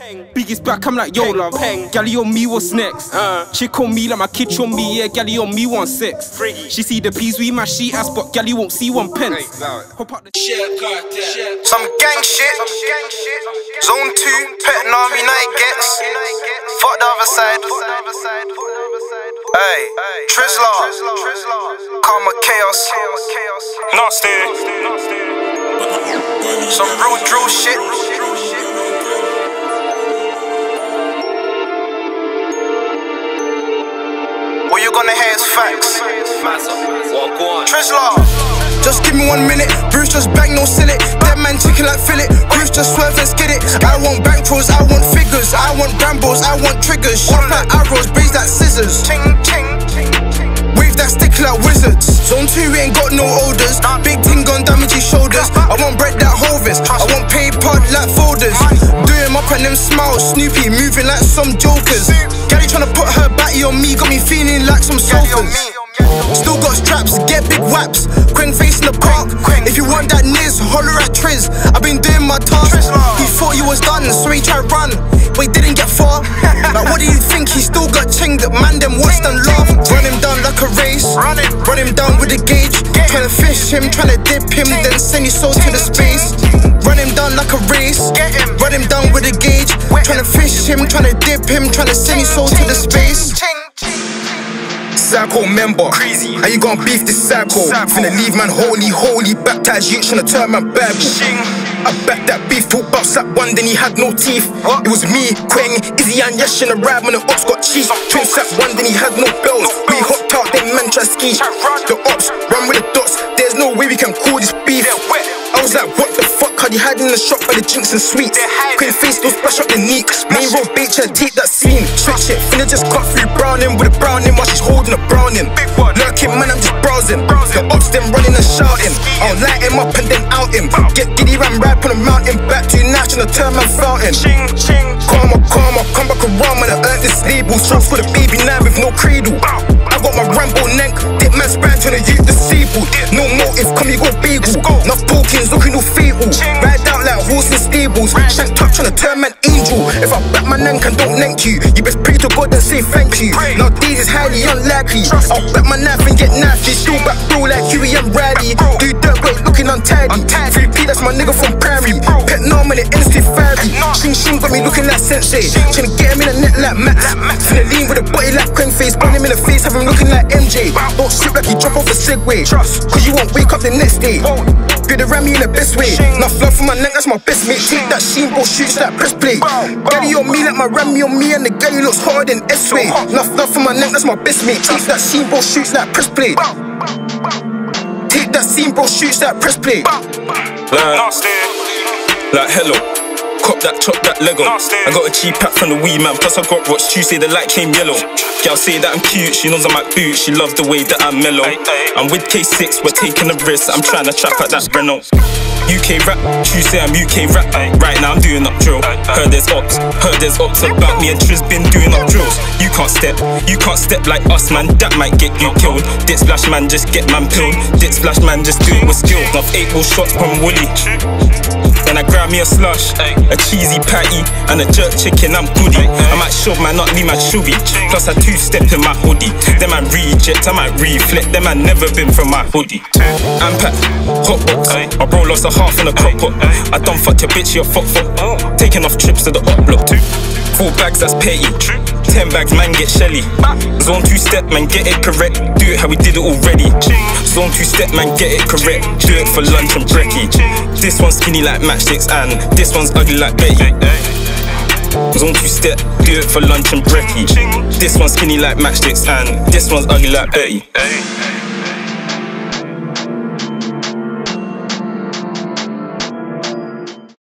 Biggie's back, I'm like, yo, love. Gally on me, what's next? Chick on me, like my kitch on me, yeah, gally on me, 1-6. She see the peas, we my sheet ass, but gally won't see 1 pence. Hop out the some gang shit. Zone 2, Pet Army night gets. Fuck the other side. Hey, Trizla, Karma Chaos. Nasty. Some real drill shit. What you gonna hear is facts. Trizla. Just give me 1 minute, Bruce just bang, no sell it. Dead man chicken like fillet, Bruce just swerve and skid it. I want bankrolls, I want figures, I want Brambos, I want triggers. Sharp like arrows, blaze like scissors. Ching, ching, Wave that stick like wizards. Zone 2 we ain't got no odors. Big ting gon' damage his shoulders. I want bread that Hovis, I want pay pod like folders. Do him up and them smiles, Snoopy moving like some jokers. Gary tryna put her batty on me, got me feeling like some sofas. Still got straps, get big waps. Quinn face in the park. If you want that niz, holler at Triz. I've been doing my task. He thought he was done, so he tried run, but he didn't get far. Like what do you think? He still got chinged. Man, them watched and laugh. Run him down like a race. Run him down with a gauge. Tryna fish him, tryna dip him, then send his soul to the space. Run him down like a race. Run him down with a gauge. Tryna fish him, tryna dip him, tryna send his soul to the space. Psycho member, crazy. How you gon' beef this psycho? Finna leave man holy, baptized youth tryna turn man Bible. I bet that beef talk about slap one, then he had no teeth. It was me, Quang, Izzy and Yesh in a ride when the ops got cheese. Twin slap one, then he had no bells. We hopped out, then man try ski. The ops run with the dots, there's no way we can call this beef. I was like, what the fuck? Had you hiding in the shop by the drinks and sweets? Queen face, don't splash up the neek. Main road bait, try to take that scene. Switch it, finna just cut through Browning with a Browning while she's holding a Browning. Lurking, man, I'm just browsing. The ops, them running and shouting. I'll light him up and then out him. Get giddy, ram rap on the mountain. Back to your national, turn man fountain. Karma, come back around, man, I earned this label. Songs for the baby now with no cradle. I got my Rambo neck, dip man sprang trying to use disabled. No motive, come you go bagel. Enough Pokins looking all fatal. Ride out like horse in stables. Shank top tryna turn man angel. If I back my neck and don't thank you, you best pray to God and say thank you. Now these is highly unlikely. I'll back my knife and get nasty. Still back bro like Huey and Riley. Do dirt great looking untidy. 3P, that's my nigga from Prairie. Pet normal and NC Fairy. Shing got me looking like Sensei. Tryna get him in the net like Max. Finna lean with a body like Quang face. Burn him in the face, have him looking like MJ. Don't slip like he drop off a Segway. Cause you won't wake up the next day. Good to ram me in the best way. Enough love for my neck, that's my best mate. Take that sheen, bro, shoots that press play. Gally on me like my Rammy on me, and the galley looks harder than S-Way. Enough love for my neck, that's my best mate. Take that sheen, bro, shoots that press play. Take that scene, bro, shoots that press play. Like hello. Cop that, chop that Lego. I got a cheap pack from the wee man, plus I got Roch Tuesday, the light came yellow. Girl say that I'm cute, she knows I'm at boot, she loves the way that I'm mellow. I'm with K6, we're taking a risk, I'm trying to trap at that Renault. UK rap, Tuesday I'm UK rap. Right now I'm doing up drill. Heard there's ops about me and Triz been doing up drills. You can't step like us man, that might get you killed. Dit splash man, just get man pilled. Dit splash man, just do it with skill. Enough 8 ball shots from Woolly. Then I grab me a slush, a cheesy patty and a jerk chicken, I'm goody. I might shove man, not leave my shuggy. Plus I 2-step in my hoodie. Then I reject, I might reflect. Then I never been from my hoodie. I'm packed, hot box. My bro lost a half in a crock pot. I done fucked your bitch, you're fuck. Taking off trips to the up block. 4 bags, that's petty. 10 bags, man, get Shelly. Zone 2-step, man, get it correct. Do it how we did it already. Zone 2-step, man, get it correct. Do it for lunch and brekkie. This one's skinny like matchsticks and this one's ugly like Betty. Zone 2-step, do it for lunch and brekkie. This one's skinny like matchsticks and this one's ugly like Betty.